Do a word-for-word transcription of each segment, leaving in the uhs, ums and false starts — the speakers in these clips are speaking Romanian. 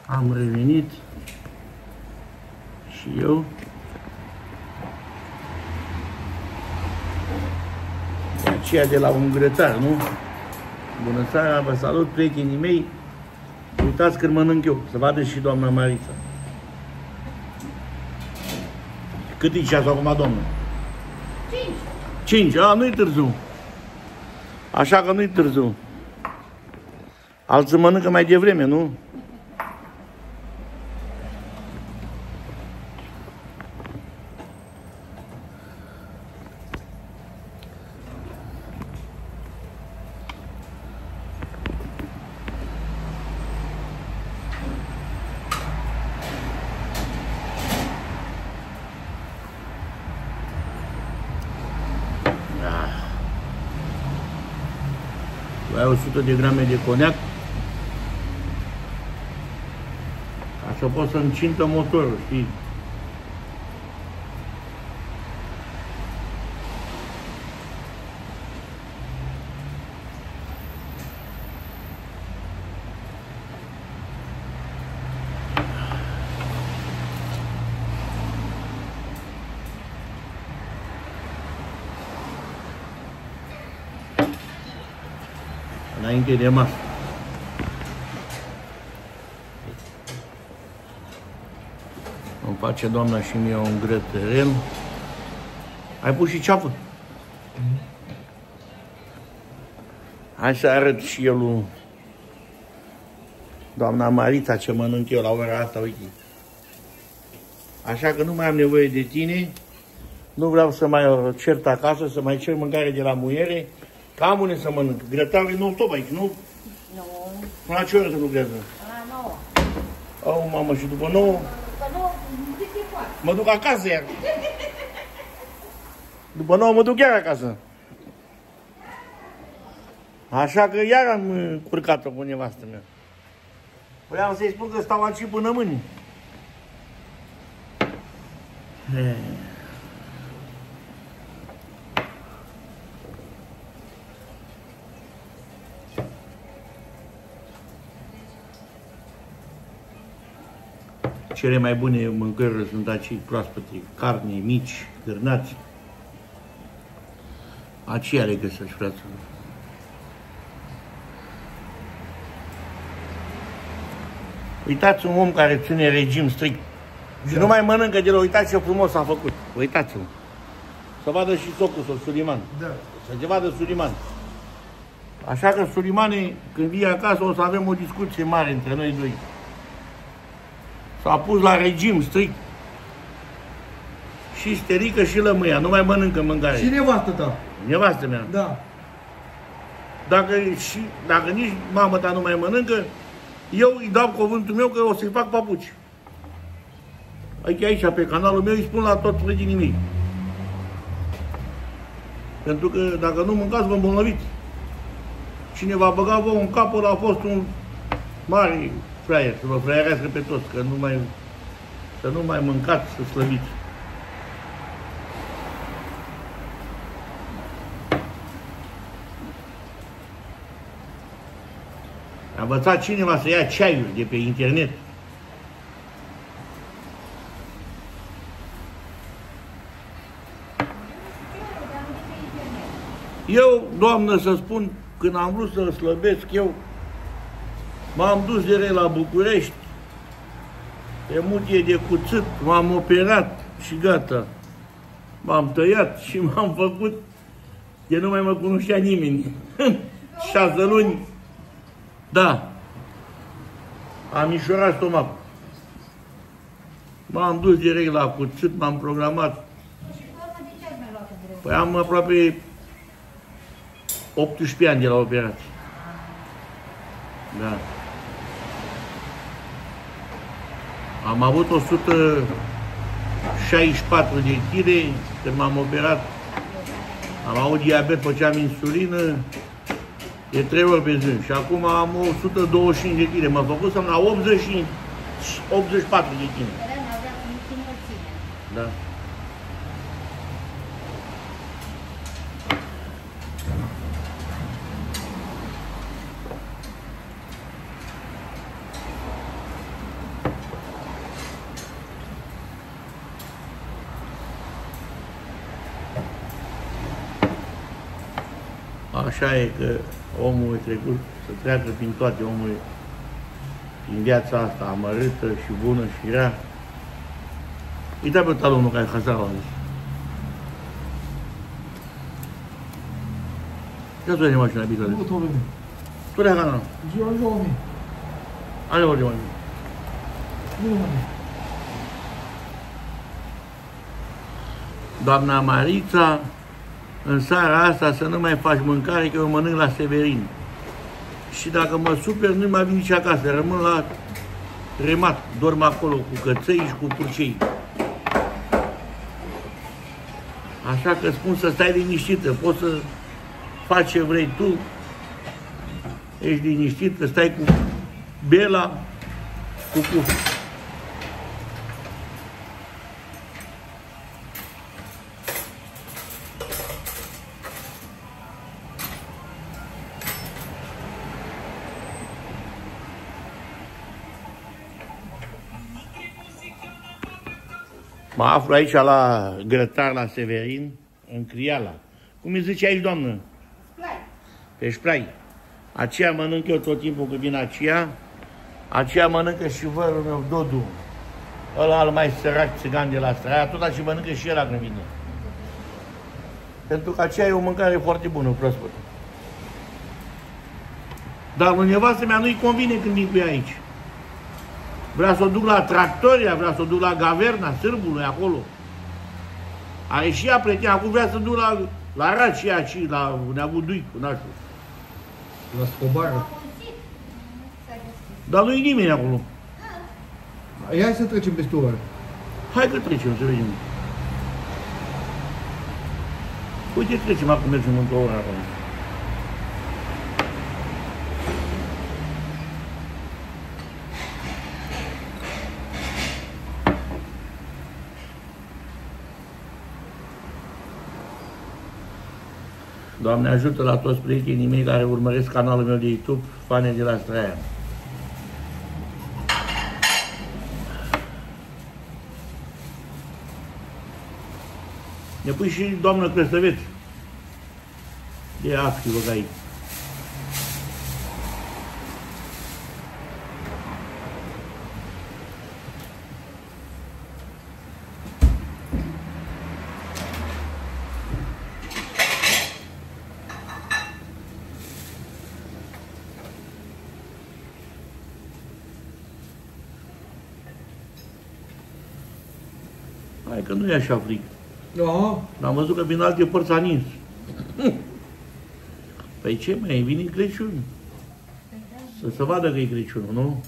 Am revenit și eu. De aceea de la un grătar, nu? Bună seara, vă salut, prietenii mei. Uitați când mănânc eu, să vadă și doamna Marița. Cât e ceasul acum, doamnă? Cinci. Cinci, a, nu-i târziu. Așa că nu-i târziu. Alții mănâncă mai devreme, nu? Ai o sută de grame de coniac ca să pot să încintă motorul, știi? Înainte de masă. Îmi face doamna și mie un grătăren. Ai pus și ceapă? Mm. Hai să arăt și eu lui doamna Marița ce mănânc eu la ora asta, uite. Așa că nu mai am nevoie de tine. Nu vreau să mai cert acasă, să mai cer mâncare de la muiere. Că am unde să mănânc. Grătarul e non-stop aici, nu? Nu. Până la ce oră se lucrează? La nouă. Oh, mamă, și după nouă? După nouă, de ce poate? Mă duc acasă iar. După nouă mă duc chiar acasă. Așa că iar am curcat-o cu nevastă mea. Păi am să-i spun că stau aici până mâine. Cele mai bune mâncări sunt aici proaspăte, carne, mici, gârnați. Aceea le găsești, fraților. Uitați un om care ține regim strict. Și da. Nu mai mănâncă de la, uitați ce frumos a făcut. Uitați-vă. Să vadă și socul sau Suliman. Da. Să se vadă Suliman. Așa că Sulimane, când vii acasă, o să avem o discuție mare între noi doi. S-a pus la regim strict. Și sterică și lămâia, nu mai mănâncă mâncare. Și nevastă ta. Nevastă mea. Da. Dacă, și, dacă nici mama ta nu mai mănâncă, eu îi dau cuvântul meu că o să-i fac papuci. Adică aici, pe canalul meu, îi spun la toți prietenii mei. Pentru că dacă nu mâncați, vă îmbolnăviți. Cine va băga vouă în capul a fost un mare fraier, să vă fraierească pe toți, că nu mai, să nu mai mâncați, să slăviți. A învățat cineva să ia ceaiuri de pe internet. Eu, doamnă, să spun, când am vrut să slăbesc, eu m-am dus direct la București, emoție de cuțit, m-am operat și gata. M-am tăiat și m-am făcut de nu mai mă cunoștea nimeni. Șase luni, da, am mișorat stomacul. M-am dus direct la cuțit, m-am programat. Păi am aproape optsprezece ani de la operație. Da. Am avut o sută șaizeci și patru de kg când m-am operat. Am avut diabet, făceam insulină de trei ori pe zi. Și acum am o sută douăzeci și cinci de kg. M-am făcut să-mi la optzeci și optzeci și patru de kg. Da. Așa e că omul e trecut să treacă prin toate, omul e în viața asta amărâtă și bună și rea. Uita pe talonul care Hazarul a zis. Ce tu ai de mașina bităle? Nu, tu veni. Tu le-ai canal. Ziua, ziua, mi. Ale ori de mai bine. Nu, mi. Doamna Marița, în seara asta să nu mai faci mâncare, că eu mănânc la Severin. Și dacă mă super, nu mai vin nici acasă, rămân la remat, dorm acolo cu căței și cu purcei. Așa că spun să stai liniștită, poți să faci ce vrei tu, ești liniștit, că stai cu Bela, cu cu. Mă aflu aici la grătar la Severin, în Criala. Cum îi zice aici, doamnă? Splai. Pe șplai. Aceea mănânc eu tot timpul când vin aceea. Aceea mănâncă și vărul meu, Dodu. Ăla al mai sărac țigan de la Straia, tot și mănâncă și el când vine. Pentru că aceea e o mâncare foarte bună, proaspătă. Dar lui nevastă mea nu-i convine când vin cu ea aici. Vrea să o duc la Tractoria, vrea să o duc la Gaverna, Sârbului, acolo. Are și ea plătea, acum vrea să duc la, la Raci, aici, la Neagu Duicu, n-aș știu. La Scobară. Dar nu-i nimeni acolo. Ia să trecem peste o oră. Hai că trecem, să vedem. Uite, trecem, acum mergem într-o oră acolo. Doamne ajută la toți prietenii mei care urmăresc canalul meu de YouTube, Fane de la Straia. Ne pui și doamnă Crăstăveț. De afti, vă aici. Hai că nu e așa fric. Da. Am văzut că vin alte părți a nins. Păi ce mai, vine Crăciun. Să se vadă că e Crăciunul, nu?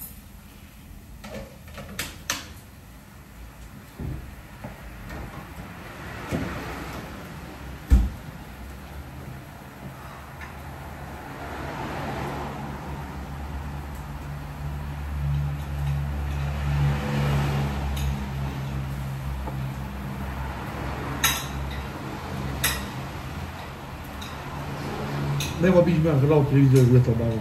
Ne mă bici mea, că la o televizor de tot, bă.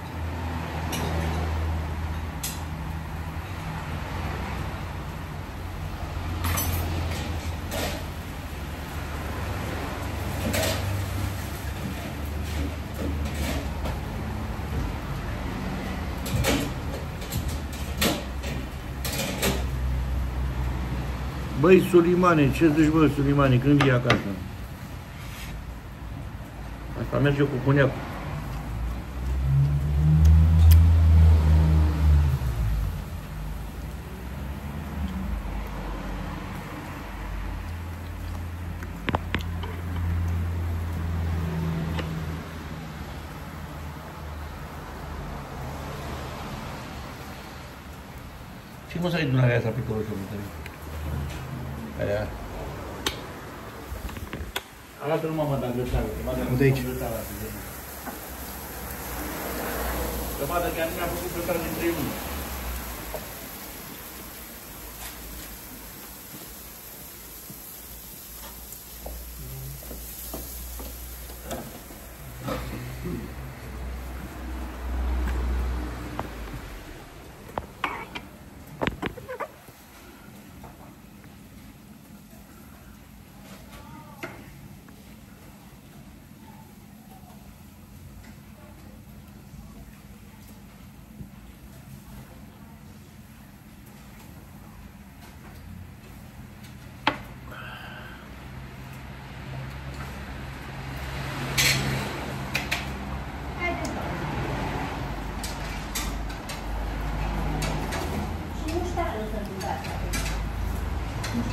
Băi, Sulimane, ce zici, bă, Sulimane, când vii acasă? Asta merge cu coniacul. Ce mă să ai dunarea asta pe coloșul tău? Aia. Arată numai mă, dar grătară. De aici. Să vadă că nu mi-a făcut grătară din trei luni.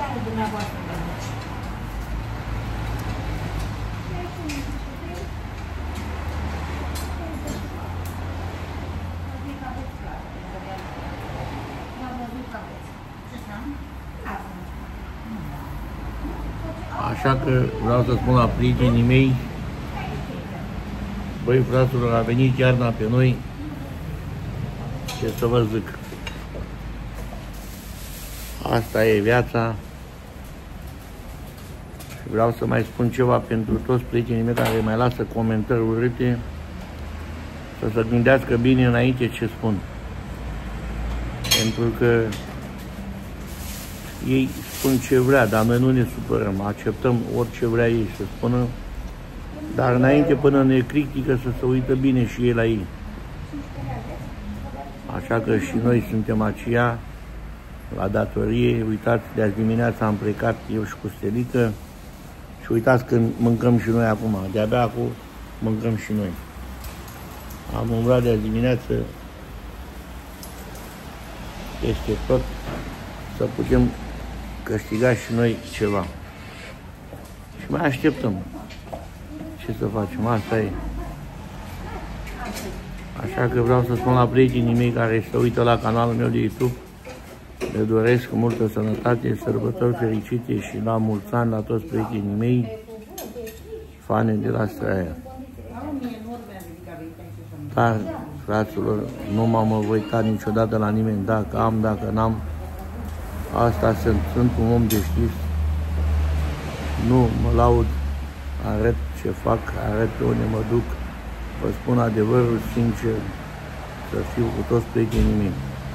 seară dumneavoastră, bănuți. Așa că vreau să spun la prietenii mei, băi fraților, a venit iarna pe noi, ce să vă zic, asta e viața. Și vreau să mai spun ceva pentru toți prietenii mei care mai lasă comentarii urâte, să se gândească bine înainte ce spun. Pentru că ei spun ce vrea, dar noi nu ne supărăm, acceptăm orice vrea ei să spună, dar înainte până ne critică să se uită bine și ei la ei. Așa că și noi suntem aceia la datorie. Uitați, de azi dimineața am plecat eu și cu Stelică și uitați când mâncăm și noi acum, de-abia acum mâncăm și noi. Am umblat de azi dimineață peste tot să putem câștiga și noi ceva. Și mai așteptăm. Ce să facem? Asta e. Așa că vreau să spun la prietenii mei care se uită la canalul meu de YouTube, le doresc multă sănătate, sărbători fericite și la mulți ani la toți prietenii mei, fane de la Straia. Dar, fraților, nu m-am uitat niciodată la nimeni, dacă am, dacă n-am. Asta sunt, sunt un om deschis, nu mă laud, arăt ce fac, arăt pe unde mă duc, vă spun adevărul sincer, să fiu cu toți prietenii mei.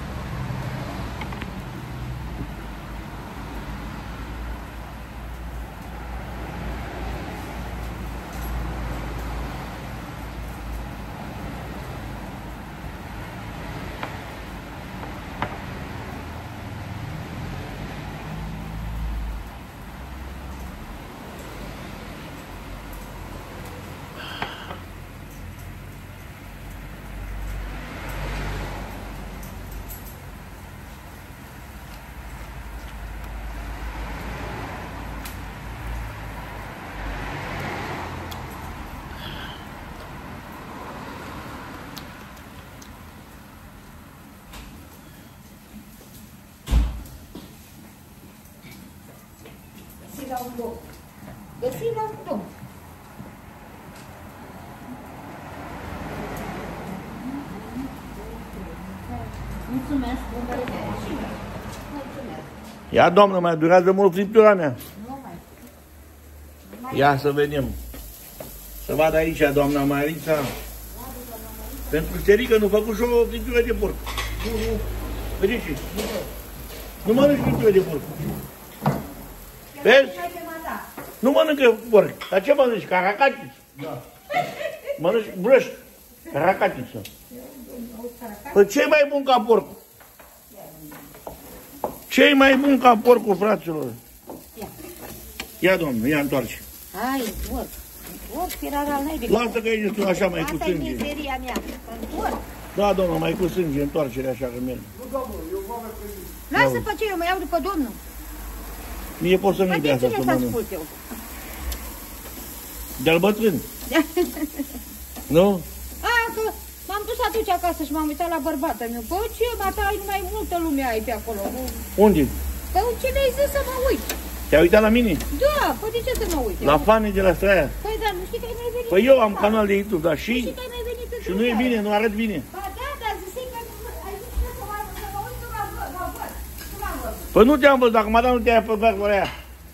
La un loc. Găsi la un loc. Mulțumesc, domnule. Mulțumesc. Ia, doamnă, mai durează mult friptura mea. Nu mai. Ia să vedem. Să vadă aici, doamna Marița. Pentru Sterică nu făcut și o friptură de porc. Nu, nu. Vedeți? Nu mănânci friptură de porc. Vezi? Nu mănâncă porc. Dar ce mănânci? Caracatiță? Da. Mănânci brăști. Caracatiță. Păi ce-i mai bun ca porcul? Ce-i mai bun ca porcul, fraților? Ia, domnule, ia întoarce. Hai, porc. Porc era la naibii. Lasă că e destul așa mai cu sânge. Asta e mizeria mea. Porc. Da, domnule, mai cu sânge, întoarcere așa că merg. Lasă pe ce eu mă iau după domnul. Mie pot să nu-i de asta să mănânc. De-al bătrân. Nu? A, că m-am dus atunci acasă și m-am uitat la bărbatul meu. Bă, ce, mata, ai mai multă lume ai pe acolo. Unde? Păi ce mi-ai zis să mă uit? Te-ai uitat la mine? Da, păi de ce să mă uit? La fanii de la Straia. Păi da, nu știi că ai mai venit? Păi eu am canal de YouTube, dar și? Nu știi că ai mai venit? Și nu e bine, nu arăt bine. Ba da, dar ziceai că ai zis că să mă uit, nu m-am văzut, m-am văzut. Nu m-am văzut. Păi nu te-am văzut, dacă mă dau nu te-ai făcut cu aia.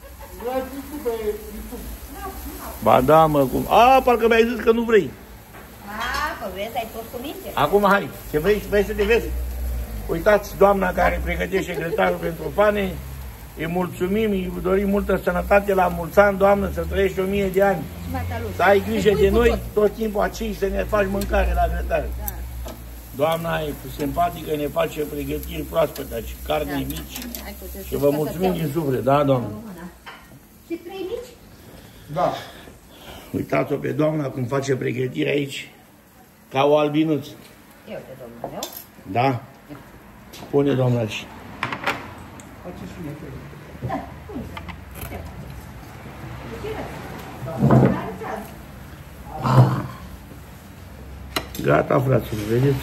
Ba da, mă, cum? A, parcă mi-ai zis că nu vrei. A, că vezi, ai tot cu minte. Acum, hai, ce vrei, vrei să te vezi? Uitați, doamna care pregătește secretarul pentru fane, îi mulțumim, îi dorim multă sănătate la mulți ani, doamnă, să trăiești o mie de ani. Să ai grijă de noi, tot timpul acei să ne faci mâncare la grătare. Da. Doamna e simpatică, ne face pregătiri proaspete, și carne da. mici. Și vă mulțumim din suflet, da, doamnă? Și trei mici? Da. Uitați-o pe doamna cum face pregătiri aici, ca o albinuță. Eu te domnul meu? Da. Pune, doamna, aici. Face și mie. Da. Gata, fraților, vedeți?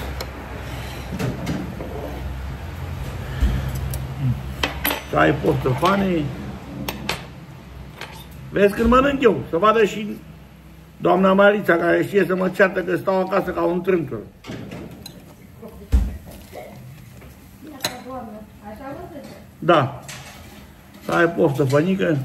Să ai poftă fanii. Vezi când mănânc eu, să vadă și doamna Marița, care știe să mă ceartă că stau acasă ca un trântăr. Da. Să ai poftă, fănică.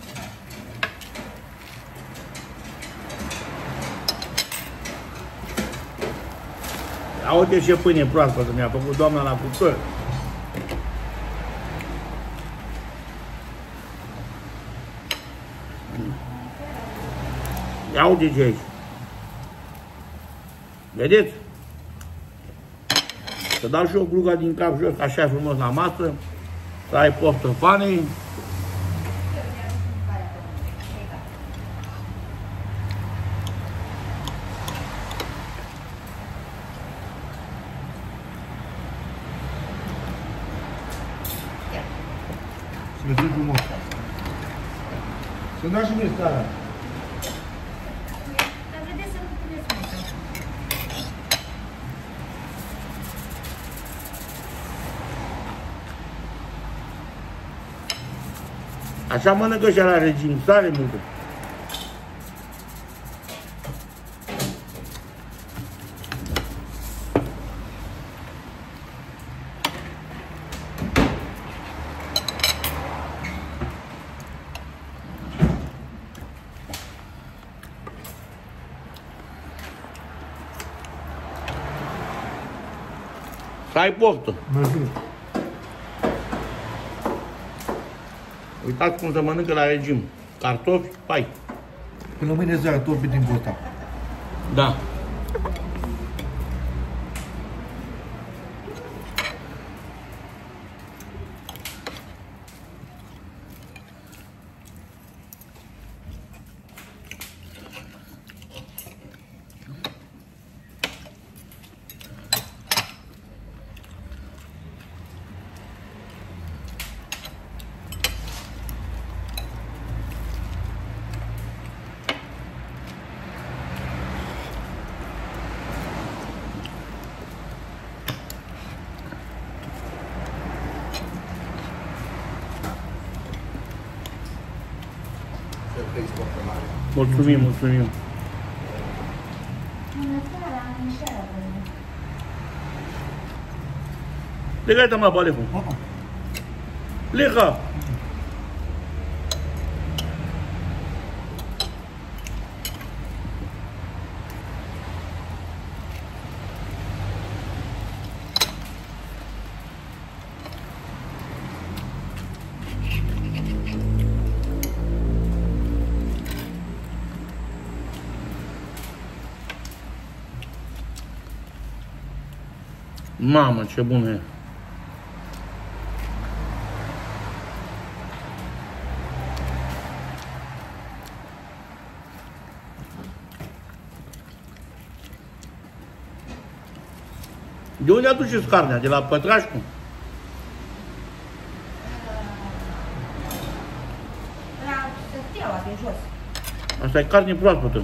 Ia uite ce pâine proaspătă mi-a făcut doamna la cuptor. Ia uite ce aici. Vedeți? Să dau și eu gluga din cap jos, așa frumos la masă. Să ai poftă fanei. Să le duci frumos. Să-mi dai și mie starea. Așa mănâncă și la regim, sare multă. Să ai poftă. Mersi. Uitați cum se mănâncă la regim. Cartofi, pai. Până mâine seara tot pe timpul ăsta. Da. Mulțumim, mulțumim. Lega-te, mă, baleful. Lega! Mamă, ce bună e! De unde aduceți carnea? De la Pătrașcu? La Steaua de jos. Asta e carne proaspătă.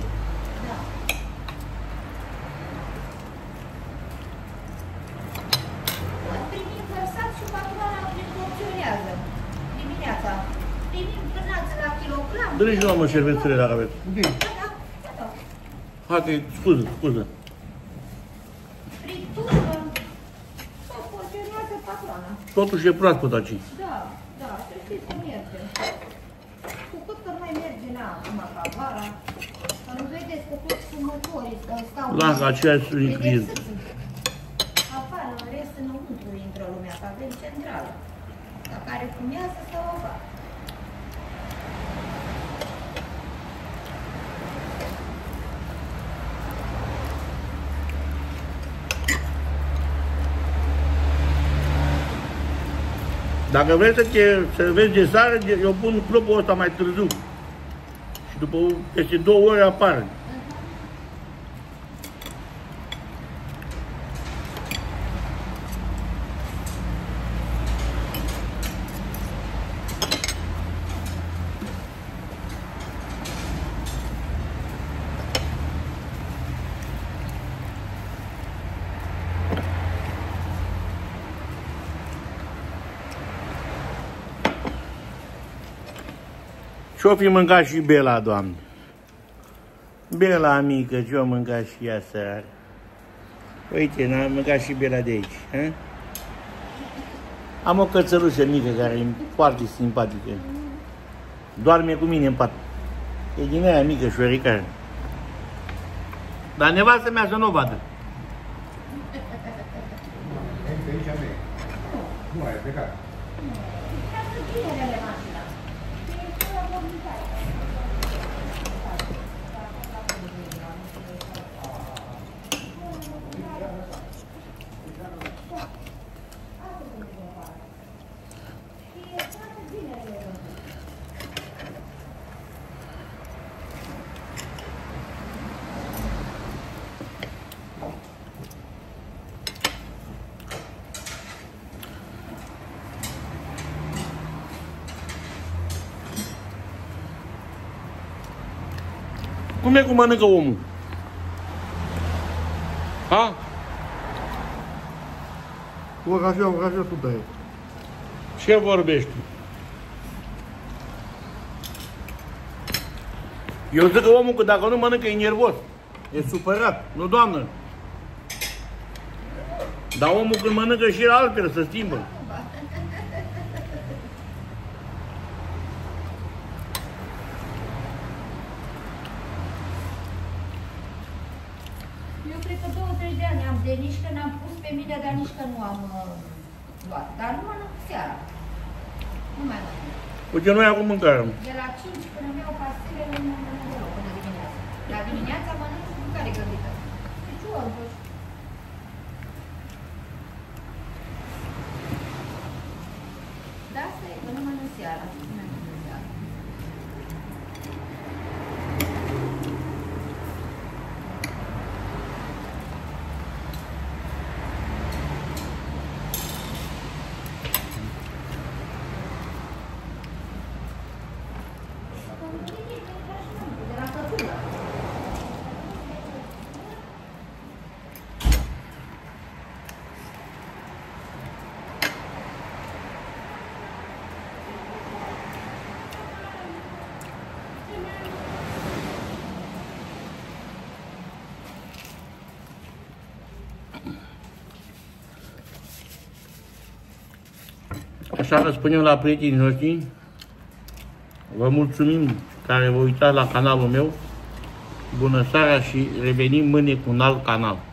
Dă-ne și la mă șervețele dacă aveți. Ok. Hai că scuză, scuză. Friptură. Să porționează patroana. Totuși e proaspăt aici. Da, da, să știți că merge. Cu cât că mai merge, na, acum ca vara. Că nu vedeți cu cât fumătorii stau... La că aceea sunt clienți. Afară, în rest, înăuntru intră lumea, că avem centrală. La care fumează sau afară. Dacă vrei să, te, să vezi de sară, eu pun clopul ăsta mai târziu. Și după peste două ore apare. Ce-o fi mâncat și Bela, Doamne? Bela mică, ce-o mâncat și ea seară? Uite, n-a mâncat și Bela de aici. He? Am o cățărușă mică care e foarte simpatică. Doarme cu mine în pat. E din aia mică, șoaricară. Dar nevastă mea să nu o vadă. Nu, ai plecat. Cum e cum mănâncă omul? Ha? O așa, o așa tu dai. Ce vorbești? Eu zic că omul că dacă nu mănâncă e nervos. E supărat. Nu, doamnă. Dar omul când mănâncă și altfel se schimbă. Eu cred că douăzeci de ani am de nici că n-am pus pe mine, dar nici că nu am uh, luat. Dar nu mănânc seara. Nu mai mănânc. Uite, noi acum mâncare. De la cinci până mi-au pastile, nu mănânc deloc până dimineața. La dimineața mănânc cu mâncare gândită. Și ciorbă. Da, asta e, că nu mănânc seara. Nu mai mănânc seara. Așa că spunem la prietenii noștri, vă mulțumim care vă uitați la canalul meu. Bună seara și revenim mâine cu un alt canal.